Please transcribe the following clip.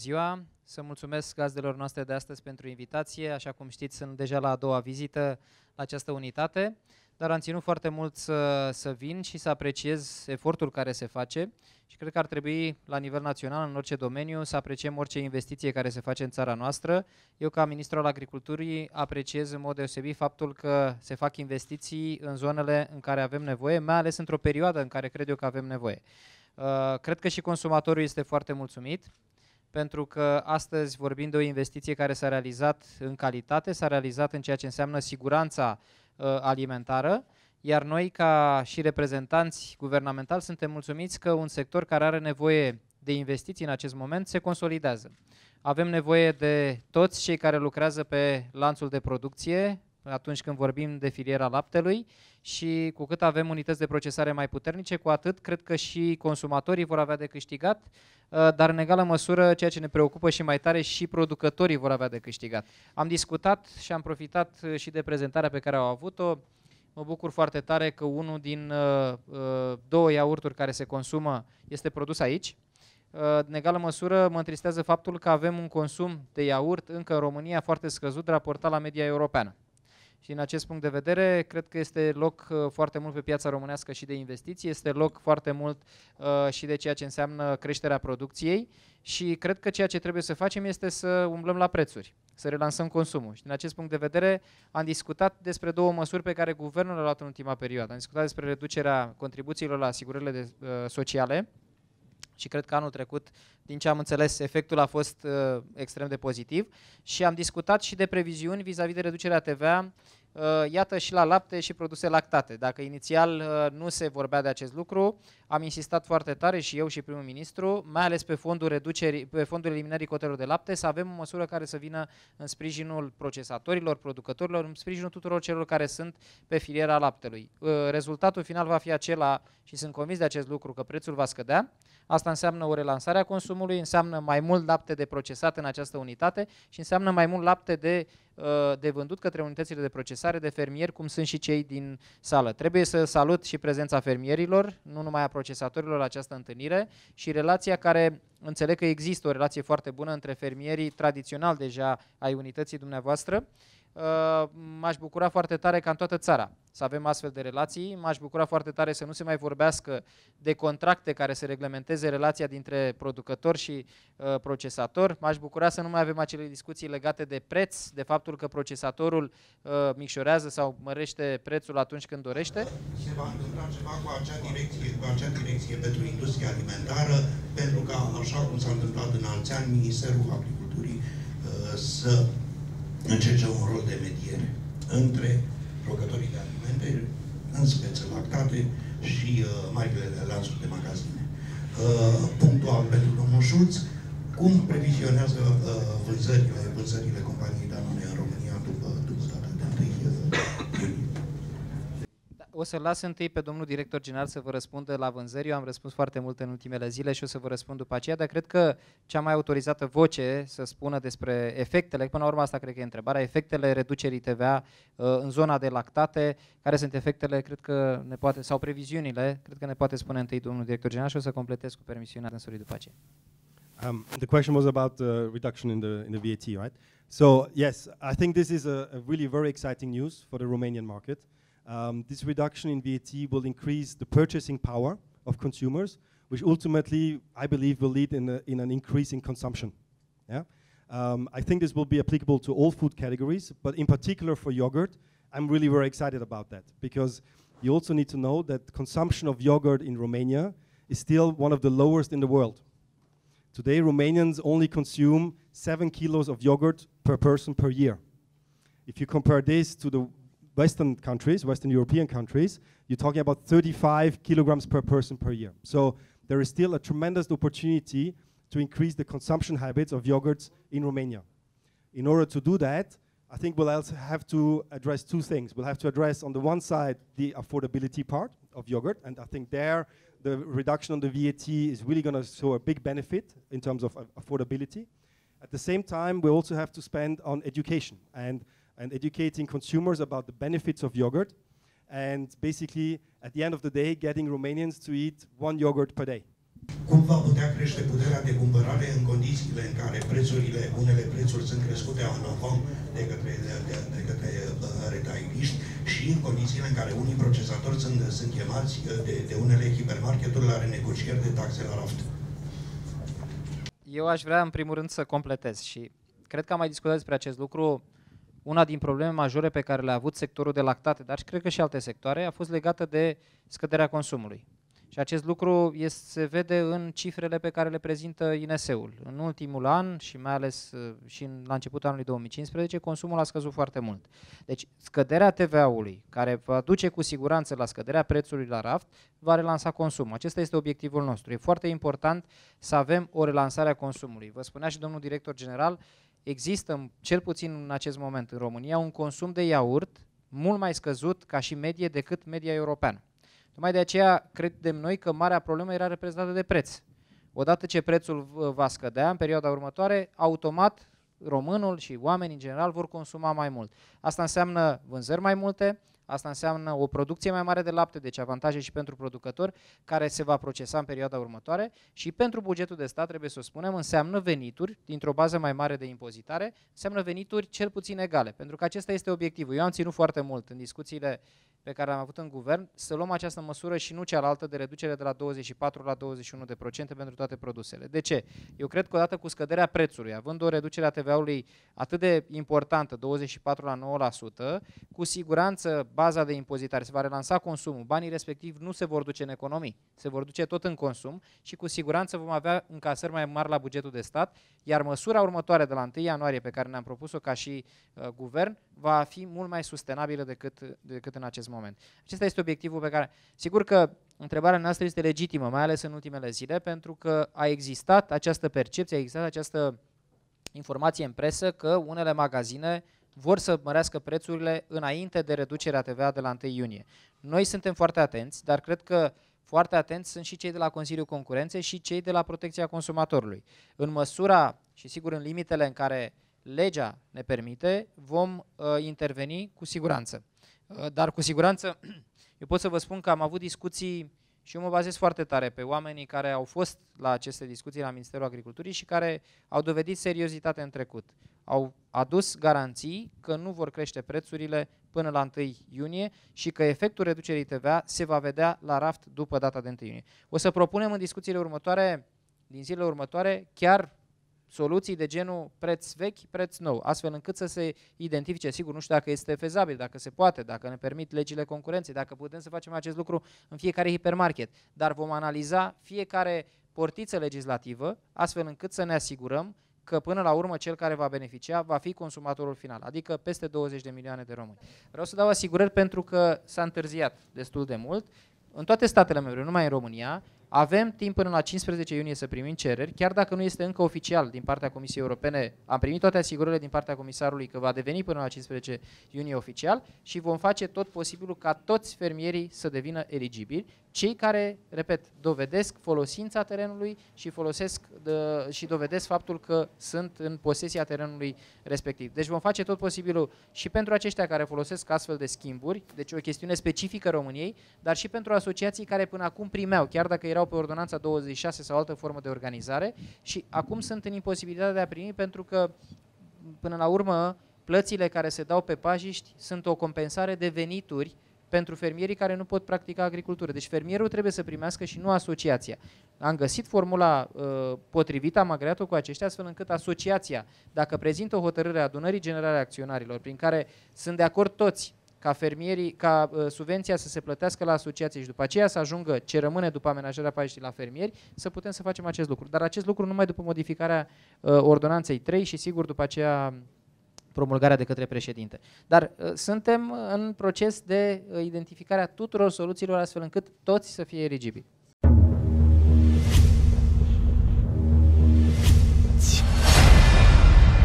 ziua! Să mulțumesc gazdelor noastre de astăzi pentru invitație. Așa cum știți, sunt deja la a doua vizită la această unitate, dar am ținut foarte mult să vin și să apreciez efortul care se face și cred că ar trebui la nivel național, în orice domeniu, să apreciem orice investiție care se face în țara noastră. Eu, ca ministru al agriculturii, apreciez în mod deosebit faptul că se fac investiții în zonele în care avem nevoie, mai ales într-o perioadă în care cred eu că avem nevoie. Cred că și consumatorul este foarte mulțumit, pentru că astăzi vorbim de o investiție care s-a realizat în calitate, s-a realizat în ceea ce înseamnă siguranța alimentară, iar noi, ca și reprezentanți guvernamentali, suntem mulțumiți că un sector care are nevoie de investiții în acest moment se consolidează. Avem nevoie de toți cei care lucrează pe lanțul de producție, atunci când vorbim de filiera laptelui, și cu cât avem unități de procesare mai puternice, cu atât cred că și consumatorii vor avea de câștigat, dar în egală măsură, ceea ce ne preocupă și mai tare, și producătorii vor avea de câștigat. Am discutat și am profitat și de prezentarea pe care au avut-o. Mă bucur foarte tare că unul din două iaurturi care se consumă este produs aici. În egală măsură mă întristează faptul că avem un consum de iaurt încă în România foarte scăzut raportat la media europeană. Și în acest punct de vedere, cred că este loc foarte mult pe piața românească și de investiții, este loc foarte mult și de ceea ce înseamnă creșterea producției și cred că ceea ce trebuie să facem este să umblăm la prețuri, să relansăm consumul. Și din acest punct de vedere am discutat despre două măsuri pe care guvernul le-a luat în ultima perioadă. Am discutat despre reducerea contribuțiilor la asigurările sociale, și cred că anul trecut, din ce am înțeles, efectul a fost extrem de pozitiv, și am discutat și de previziuni vis-a-vis de reducerea TVA, iată, și la lapte și produse lactate. Dacă inițial nu se vorbea de acest lucru, am insistat foarte tare și eu și primul ministru, mai ales pe fondul eliminării cotelor de lapte, să avem o măsură care să vină în sprijinul procesatorilor, producătorilor, în sprijinul tuturor celor care sunt pe filiera laptelui. Rezultatul final va fi acela, și sunt convins de acest lucru, că prețul va scădea. Asta înseamnă o relansare a consumului, înseamnă mai mult lapte de procesat în această unitate și înseamnă mai mult lapte de vândut către unitățile de procesare, de fermieri, cum sunt și cei din sală. Trebuie să salut și prezența fermierilor, nu numai a procesatorilor, la această întâlnire, și relația care, înțeleg că există o relație foarte bună între fermierii tradițional deja ai unității dumneavoastră. M-aș bucura foarte tare ca în toată țara să avem astfel de relații, m-aș bucura foarte tare să nu se mai vorbească de contracte care să reglementeze relația dintre producător și procesator, m-aș bucura să nu mai avem acele discuții legate de preț, de faptul că procesatorul micșorează sau mărește prețul atunci când dorește. Se va întâmpla ceva cu acea direcție pentru industria alimentară, pentru că, așa cum s-a întâmplat în alți ani, Ministerul Agriculturii să încerce un rol de mediere între producătorii de alimente, în speță lactate, și marile lanțuri de magazine. Punctual pentru domnul Schulz, cum previzionează vânzările companiei Danone în România după data de 1 iunie? O să las întâi pe domnul director general să vă răspundă la vânzări. Eu am răspuns foarte mult în ultimele zile și o să vă răspund după aceea, dar cred că cea mai autorizată voce să spună despre efectele, până la urmă asta cred că e întrebarea, efectele reducerii TVA în zona de lactate, care sunt efectele, cred că ne poate, sau previziunile, cred că ne poate spune întâi domnul director general și o să completez cu permisiunea dânsului după aceea. The question was about reduction in the VAT, right? So yes, I think this is a really very exciting news for the Romanian market. This reduction in VAT will increase the purchasing power of consumers, which ultimately, I believe, will lead in an increase in consumption. Yeah? I think this will be applicable to all food categories, but in particular for yogurt, I'm really very excited about that, because you also need to know that consumption of yogurt in Romania is still one of the lowest in the world. Today, Romanians only consume 7 kilos of yogurt per person per year. If you compare this to the Western countries, Western European countries, you're talking about 35 kilograms per person per year. So there is still a tremendous opportunity to increase the consumption habits of yogurts in Romania. In order to do that, I think we'll also have to address two things. We'll have to address, on the one side, the affordability part of yogurt, and I think there the reduction on the VAT is really going to show a big benefit in terms of affordability. At the same time, we also have to spend on education and educating consumers about the benefits of yogurt, and basically, at the end of the day, getting Romanians to eat 1 yogurt per day. Cum va putea crește puterea de cumpărare în condițiile în care unele prețuri sunt crescute în avans de către retailiști și în condițiile în care unii procesatori sunt chemați de unele hipermarketuri la renegocieri de taxe la raft? Eu aș vrea în primul rând să completez și cred că am mai discutat despre acest lucru. Una din probleme majore pe care le-a avut sectorul de lactate, dar și cred că și alte sectoare, a fost legată de scăderea consumului. Și acest lucru se vede în cifrele pe care le prezintă INS-ul. În ultimul an și mai ales la începutul anului 2015, consumul a scăzut foarte mult. Deci scăderea TVA-ului, care va duce cu siguranță la scăderea prețului la raft, va relansa consumul. Acesta este obiectivul nostru. E foarte important să avem o relansare a consumului. Vă spunea și domnul director general, există, cel puțin în acest moment în România, un consum de iaurt mult mai scăzut ca și medie decât media europeană. Tocmai de aceea credem noi că marea problemă era reprezentată de preț. Odată ce prețul va scădea în perioada următoare, automat românul și oamenii în general vor consuma mai mult. Asta înseamnă vânzări mai multe, asta înseamnă o producție mai mare de lapte, deci avantaje și pentru producători, care se va procesa în perioada următoare și pentru bugetul de stat, trebuie să o spunem, înseamnă venituri, dintr-o bază mai mare de impozitare, înseamnă venituri cel puțin egale, pentru că acesta este obiectivul. Eu am ținut foarte mult în discuțiile pe care am avut în guvern, să luăm această măsură și nu cealaltă de reducere de la 24 la 21% pentru toate produsele. De ce? Eu cred că odată cu scăderea prețului, având o reducere a TVA-ului atât de importantă, 24 la 9%, cu siguranță baza de impozitare se va relansa consumul, banii respectiv nu se vor duce în economii, se vor duce tot în consum și cu siguranță vom avea încasări mai mari la bugetul de stat, iar măsura următoare de la 1 ianuarie pe care ne-am propus-o ca și guvern va fi mult mai sustenabilă decât în acest moment. Acesta este obiectivul pe care... Sigur că întrebarea noastră este legitimă, mai ales în ultimele zile, pentru că a existat această percepție, a existat această informație în presă că unele magazine vor să mărească prețurile înainte de reducerea TVA de la 1 iunie. Noi suntem foarte atenți, dar cred că foarte atenți sunt și cei de la Consiliul Concurenței și cei de la Protecția Consumatorului. În măsura și sigur în limitele în care legea ne permite, vom interveni cu siguranță. Dar cu siguranță, eu pot să vă spun că am avut discuții și eu mă bazez foarte tare pe oamenii care au fost la aceste discuții la Ministerul Agriculturii și care au dovedit seriozitate în trecut. Au adus garanții că nu vor crește prețurile până la 1 iunie și că efectul reducerii TVA se va vedea la raft după data de 1 iunie. O să propunem în discuțiile următoare, din zilele următoare, chiar soluții de genul preț vechi, preț nou, astfel încât să se identifice, sigur, nu știu dacă este fezabil, dacă se poate, dacă ne permit legile concurenței, dacă putem să facem acest lucru în fiecare hipermarket, dar vom analiza fiecare portiță legislativă, astfel încât să ne asigurăm că până la urmă cel care va beneficia va fi consumatorul final, adică peste 20 de milioane de români. Vreau să dau asigurări pentru că s-a întârziat destul de mult. În toate statele membre, nu numai în România, avem timp până la 15 iunie să primim cereri, chiar dacă nu este încă oficial din partea Comisiei Europene. Am primit toate asigurările din partea comisarului că va deveni până la 15 iunie oficial și vom face tot posibilul ca toți fermierii să devină eligibili, cei care, repet, dovedesc folosința terenului și dovedesc faptul că sunt în posesia terenului respectiv. Deci vom face tot posibilul și pentru aceștia care folosesc astfel de schimburi, deci o chestiune specifică României, dar și pentru asociații care până acum primeau, chiar dacă erau pe ordonanța 26 sau altă formă de organizare și acum sunt în imposibilitatea de a primi pentru că, până la urmă, plățile care se dau pe pajiști sunt o compensare de venituri pentru fermierii care nu pot practica agricultură. Deci fermierul trebuie să primească și nu asociația. Am găsit formula potrivită, am agreat-o cu aceștia, astfel încât asociația, dacă prezintă o hotărâre a adunării generale a acționarilor, prin care sunt de acord toți ca subvenția să se plătească la asociație și după aceea să ajungă ce rămâne după amenajarea pajiștii la fermieri, să putem să facem acest lucru. Dar acest lucru numai după modificarea ordonanței 3 și sigur după aceea promulgarea de către președinte. Dar suntem în proces de identificare a tuturor soluțiilor astfel încât toți să fie eligibili.